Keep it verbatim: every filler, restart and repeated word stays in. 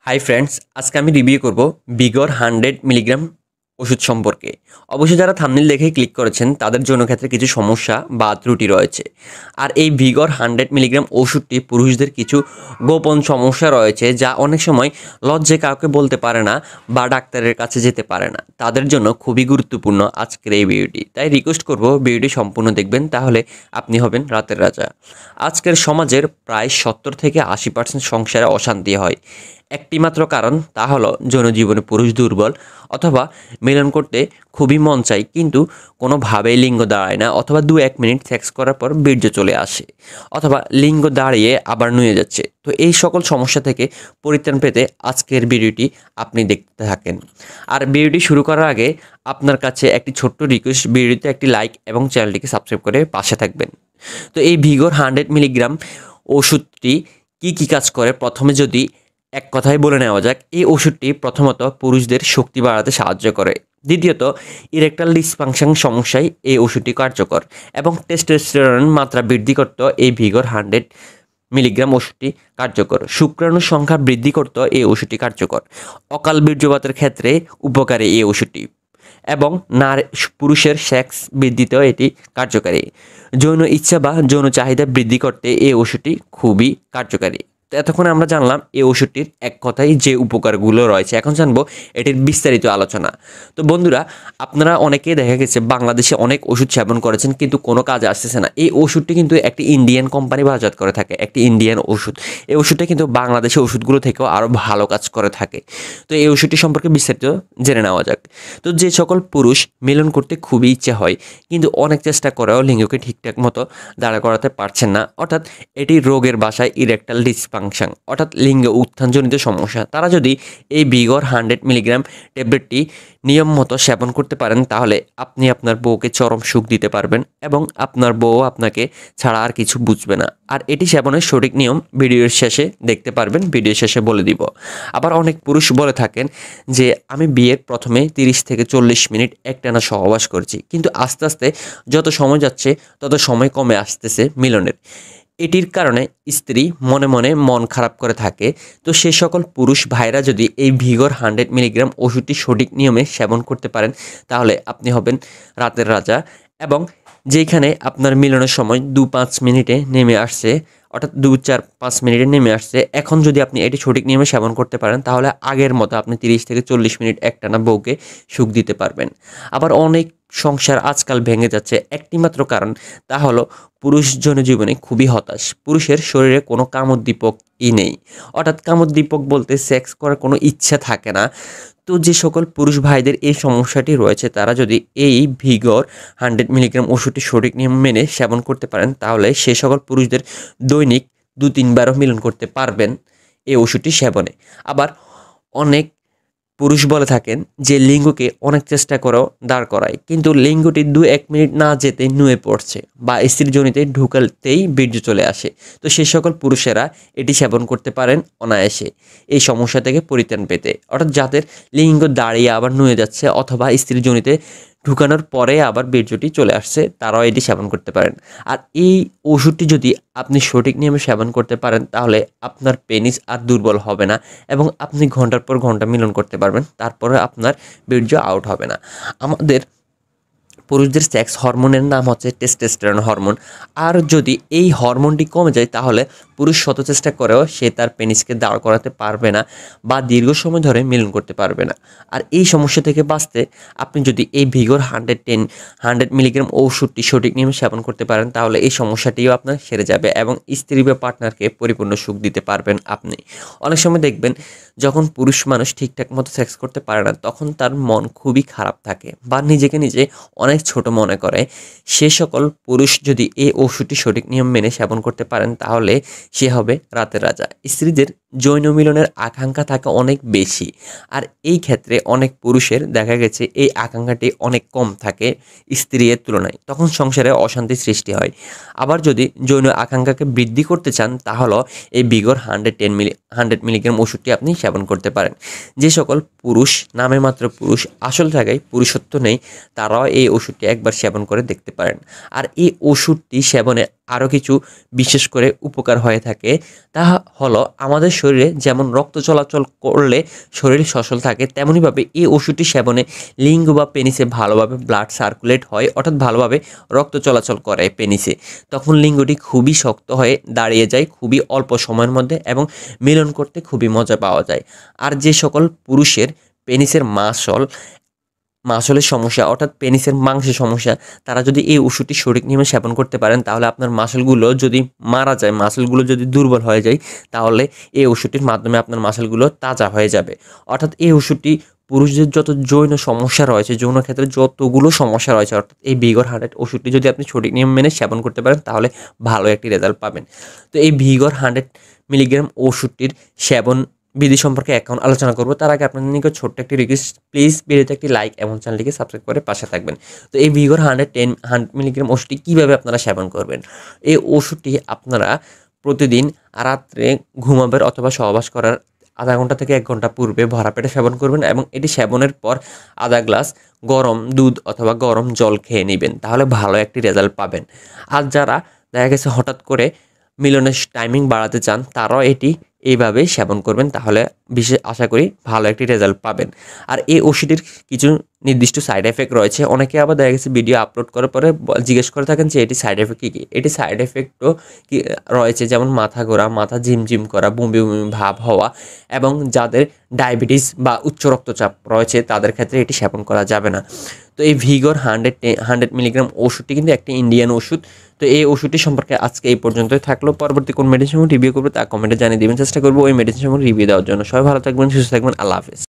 Hi friends, আজকে আমি review করব বিগর হান্ড্রেড মিলিগ্রাম ওষুধ সম্পর্কে। অবশ্যই যারা থাম্বনেল দেখে ক্লিক করেছেন তাদের জন্য ক্ষেত্রে কিছু সমস্যা বা ত্রুটি রয়েছে। আর এই ভিগর হান্ড্রেড মিলিগ্রাম ওষুধটি পুরুষদের কিছু গোপন সমস্যা রয়েছে, যা অনেক সময় লজ্জে কাউকে বলতে পারে না বা ডাক্তারের কাছে যেতে পারে না। তাদের জন্য খুবই গুরুত্বপূর্ণ আজকের এই ভিডিওটি, তাই রিকোয়েস্ট করব ভিডিওটি সম্পূর্ণ দেখবেন, তাহলে আপনি হবেন রাতের রাজা। আজকের সমাজের প্রায় সত্তর থেকে আশি পার্সেন্ট সংসারে অশান্তি হয় একটি মাত্র কারণ, তা হলো যৌনজীবনে পুরুষ দুর্বল, অথবা মিলন করতে খুবই মন চাই কিন্তু কোনোভাবেই লিঙ্গ দাঁড়ায় না, অথবা দু এক মিনিট সেক্স করার পর বীর্য চলে আসে, অথবা লিঙ্গ দাঁড়িয়ে আবার নুয়ে যাচ্ছে। তো এই সকল সমস্যা থেকে পরিত্রাণ পেতে আজকের ভিডিওটি আপনি দেখতে থাকেন। আর ভিডিওটি শুরু করার আগে আপনার কাছে একটি ছোট্ট রিকোয়েস্ট, ভিডিওতে একটি লাইক এবং চ্যানেলটিকে সাবস্ক্রাইব করে পাশে থাকবেন। তো এই ভিগর হান্ড্রেড মিলিগ্রাম ওষুধটি কি কি কাজ করে, প্রথমে যদি এক কথায় বলে নেওয়া যাক, এই ওষুধটি প্রথমত পুরুষদের শক্তি বাড়াতে সাহায্য করে। দ্বিতীয়ত, ইরেকটাল ডিসফাংশন সমস্যায় এই ওষুধটি কার্যকর, এবং টেস্টোস্টেরন মাত্রা বৃদ্ধি করতে এই ভিগর হান্ড্রেড মিলিগ্রাম ওষুধটি কার্যকর। শুক্রাণুর সংখ্যা বৃদ্ধি করতে এই ওষুধটি কার্যকর। অকাল বীর্যপাতের ক্ষেত্রে উপকারী এই ওষুধটি, এবং নারী পুরুষের সেক্স বৃদ্ধিতেও এটি কার্যকারী। যৌন ইচ্ছা বা যৌন চাহিদা বৃদ্ধি করতে এই ওষুধটি খুবই কার্যকারী। তো এতক্ষণ আমরা জানলাম এই ওষুধটির এক কথায় যে উপকারগুলো রয়েছে, এখন জানবো এটির বিস্তারিত আলোচনা। তো বন্ধুরা, আপনারা অনেকেই দেখা গেছে বাংলাদেশে অনেক ওষুধ সেবন করেছেন কিন্তু কোনো কাজে আসতেছে না। এই ওষুধটি কিন্তু একটি ইন্ডিয়ান কোম্পানি বাজার করে থাকে, একটি ইন্ডিয়ান ওষুধ। এই ওষুধটা কিন্তু বাংলাদেশের ওষুধগুলো থেকেও আরও ভালো কাজ করে থাকে। তো এই ওষুধটি সম্পর্কে বিস্তারিত জেনে নেওয়া যাক। তো যে সকল পুরুষ মিলন করতে খুবই ইচ্ছে হয় কিন্তু অনেক চেষ্টা করেও লিঙ্গকে ঠিকঠাক মতো দাঁড়া করাতে পারছেন না, অর্থাৎ এটি রোগের বাসায় ইরেকটাল ডিসফাংশন অর্থাৎ লিঙ্গ উত্থানজনিত সমস্যা, তারা যদি এই ভিগর হান্ড্রেড মিলিগ্রাম ট্যাবলেটটি নিয়ম মতো সেবন করতে পারেন, তাহলে আপনি আপনার বউকে চরম সুখ দিতে পারবেন এবং আপনার বউ আপনাকে ছাড়া আর কিছু বুঝবে না। আর এটি সেবনের সঠিক নিয়ম ভিডিওর শেষে দেখতে পারবেন, ভিডিও শেষে বলে দিব। আবার অনেক পুরুষ বলে থাকেন যে আমি বিয়ের প্রথমে তিরিশ থেকে চল্লিশ মিনিট একটানা সহবাস করছি, কিন্তু আস্তে আস্তে যত সময় যাচ্ছে তত সময় কমে আসতেছে মিলনের। এটির কারণে স্ত্রী মনে মনে মন খারাপ করে থাকে। তো সে সকল পুরুষ ভাইরা যদি এই ভিগর হান্ড্রেড মিলিগ্রাম ওষুধটি সঠিক নিয়মে সেবন করতে পারেন, তাহলে আপনি হবেন রাতের রাজা। এবং যেখানে আপনার মিলনের সময় দু পাঁচ মিনিটে নেমে আসছে, অর্থাৎ দু চার পাঁচ মিনিটে নেমে আসছে, এখন যদি আপনি এটি সঠিক নিয়মে সেবন করতে পারেন, তাহলে আগের মতো আপনি তিরিশ থেকে চল্লিশ মিনিট একটানা বউকে সুখ দিতে পারবেন। আবার অনেক সংসার আজকাল ভেঙে যাচ্ছে একটি মাত্র কারণ, তা হলো পুরুষ জনজীবনে খুবই হতাশ। পুরুষের শরীরে কোনো কামোদ্দীপকই নেই, অর্থাৎ কামোদ্দীপক বলতে সেক্স করার কোনো ইচ্ছা থাকে না। তো যে সকল পুরুষ ভাইদের এই সমস্যাটি রয়েছে, তারা যদি এই ভিগর হান্ড্রেড মিলিগ্রাম ওষুধটি সঠিক নিয়ম মেনে সেবন করতে পারেন, তাহলে সে সকল পুরুষদের দৈনিক দু তিনবারও মিলন করতে পারবেন এই ওষুধটি সেবনে। আবার অনেক পুরুষ বলে থাকেন যে লিঙ্গকে অনেক চেষ্টা করেও দাঁড় করায়, কিন্তু লিঙ্গটি দু এক মিনিট না যেতে নুয়ে পড়ছে বা স্ত্রীর যোনিতে ঢুকালতেই বীর্য চলে আসে। তো সেই সকল পুরুষেরা এটি সেবন করতে পারেন অনায়াসে এই সমস্যা থেকে পরিত্রাণ পেতে, অর্থাৎ যাদের লিঙ্গ দাঁড়িয়ে আবার নুয়ে যাচ্ছে অথবা স্ত্রীর যোনিতে ঢুকানোর পরে আবার বীর্যটি চলে আসছে, তারাও এটি সেবন করতে পারেন। আর এই ওষুধটি যদি আপনি সঠিক নিয়মে সেবন করতে পারেন, তাহলে আপনার পেনিস আর দুর্বল হবে না এবং আপনি ঘন্টার পর ঘন্টা মিলন করতে পারবেন, তারপরে আপনার বীর্য আউট হবে না। আমাদের পুরুষদের সেক্স হরমোনের নাম হচ্ছে টেস্টোস্টেরন হরমোন। আর যদি এই হরমোনটি কমে যায়, তাহলে পুরুষ শত চেষ্টা করেও সে তার পেনিসকে দাঁড় করাতে পারবে না বা দীর্ঘ সময় ধরে মিলন করতে পারবে না। আর এই সমস্যা থেকে বাঁচতে আপনি যদি এই Vigor hundred ten hundred milligram ওষুধটি সঠিক নিয়মে সেবন করতে পারেন, তাহলে এই সমস্যাটিও আপনার সেরে যাবে এবং স্ত্রী বা পার্টনারকে পরিপূর্ণ সুখ দিতে পারবেন আপনি। অনেক সময় দেখবেন যখন পুরুষ মানুষ ঠিকঠাক মতো সেক্স করতে পারে না, তখন তার মন খুবই খারাপ থাকে বা নিজেকে নিজে অনেক ছোট মনে করে। সে সকল পুরুষ যদি এই ওষুধটি সঠিক নিয়ম মেনে সেবন করতে পারেন, তাহলে সে হবে রাতের রাজা। স্ত্রীদের যৌন মিলনের আকাঙ্ক্ষা থাকে অনেক বেশি, আর এই ক্ষেত্রে অনেক পুরুষের দেখা গেছে এই আকাঙ্ক্ষাটি অনেক কম থাকে স্ত্রীর তুলনায়, তখন সংসারে অশান্তি সৃষ্টি হয়। আবার যদি যৌন আকাঙ্ক্ষাকে বৃদ্ধি করতে চান, তাহলে এই Vigor hundred ten milli hundred milligram ওষুধটি আপনি সেবন করতে পারেন। যে সকল পুরুষ নামে মাত্র পুরুষ, আসল জায়গায় পুরুষত্ব নেই, তারাও এই ওষুধ ওষুধটি একবার সেবন করে দেখতে পারেন। আর এই ওষুধটি সেবনে আরও কিছু বিশেষ করে উপকার হয়ে থাকে, তা হলো আমাদের শরীরে যেমন রক্ত চলাচল করলে শরীর সচল থাকে, তেমনইভাবে এই ওষুধটি সেবনে লিঙ্গ বা পেনিসে ভালোভাবে ব্লাড সার্কুলেট হয়, অর্থাৎ ভালোভাবে রক্ত চলাচল করে পেনিসে। তখন লিঙ্গটি খুবই শক্ত হয়ে দাঁড়িয়ে যায় খুবই অল্প সময়ের মধ্যে এবং মিলন করতে খুবই মজা পাওয়া যায়। আর যে সকল পুরুষের পেনিসের মাসল মাসলের সমস্যা অর্থাৎ পেনিসের মাংসের সমস্যা, তারা যদি এই ওষুধটি সঠিক নিয়মে সেবন করতে পারেন, তাহলে আপনার মাসলগুলো যদি মারা যায়, মাসলগুলো যদি দুর্বল হয়ে যায়, তাহলে এই ওষুধটির মাধ্যমে আপনার মাসলগুলো তাজা হয়ে যাবে। অর্থাৎ এই ওষুধটি পুরুষদের যত যৌন সমস্যা রয়েছে, যৌন ক্ষেত্রে যতগুলো সমস্যা রয়েছে, অর্থাৎ এই ভিগর হান্ড্রেড ওষুধটি যদি আপনি সঠিক নিয়ম মেনে সেবন করতে পারেন, তাহলে ভালো একটি রেজাল্ট পাবেন। তো এই ভিগর হান্ড্রেড মিলিগ্রাম ওষুধটির সেবন বিধি সম্পর্কে এখন আলোচনা করব। তার আগে আপনাদের নিকট ছোট্ট একটি রিকোয়েস্ট, প্লিজ ভিডিওতে একটি লাইক এবং চ্যানেলটিকে সাবস্ক্রাইব করে পাশে থাকবেন। তো এই Vigor hundred ten hundred milligram ওষুধটি কীভাবে আপনারা সেবন করবেন? এই ওষুধটি আপনারা প্রতিদিন রাত্রে ঘুমাবের অথবা সহবাস করার আধা ঘন্টা থেকে এক ঘন্টা পূর্বে ভরা পেটে সেবন করবেন এবং এটি সেবনের পর আধা গ্লাস গরম দুধ অথবা গরম জল খেয়ে নেবেন, তাহলে ভালো একটি রেজাল্ট পাবেন। আর যারা দেখা গেছে হঠাৎ করে মিলনের টাইমিং বাড়াতে চান, তারাও এটি এইভাবেই সেবন করবেন, তাহলে বিশেষ আশা করি ভালো একটি রেজাল্ট পাবেন। আর এই ওষুধের কিছু নির্দিষ্ট সাইড এফেক্ট রয়েছে। অনেকে আবার দেখা গেছে ভিডিও আপলোড করার পরে জিজ্ঞেস করে থাকেন যে এটি সাইড এফেক্ট কী কী। এটি সাইড এফেক্টও কি রয়েছে, যেমন মাথা ঘোরা, মাথা ঝিমঝিম করা, বমি বমি ভাব হওয়া, এবং যাদের ডায়াবেটিস বা উচ্চ রক্তচাপ রয়েছে তাদের ক্ষেত্রে এটি সেবন করা যাবে না। তো এই ভিগর হান্ড্রেড হান্ড্রেড মিলিগ্রাম ওষুধটি কিন্তু একটি ইন্ডিয়ান ওষুধ। তো এই ওষুধটি সম্পর্কে আজকে এই পর্যন্তই থাকলো। পরবর্তী কোন মেডিসিন রিভিউ করবো তা কমেন্টে জানিয়ে দেবেন, চেষ্টা করবো ওই মেডিসিন সম্পর্কে রিভিউ দেওয়ার জন্য। সবাই ভালো থাকবেন, সুস্থ থাকবেন, আল্লাহ হাফেজ।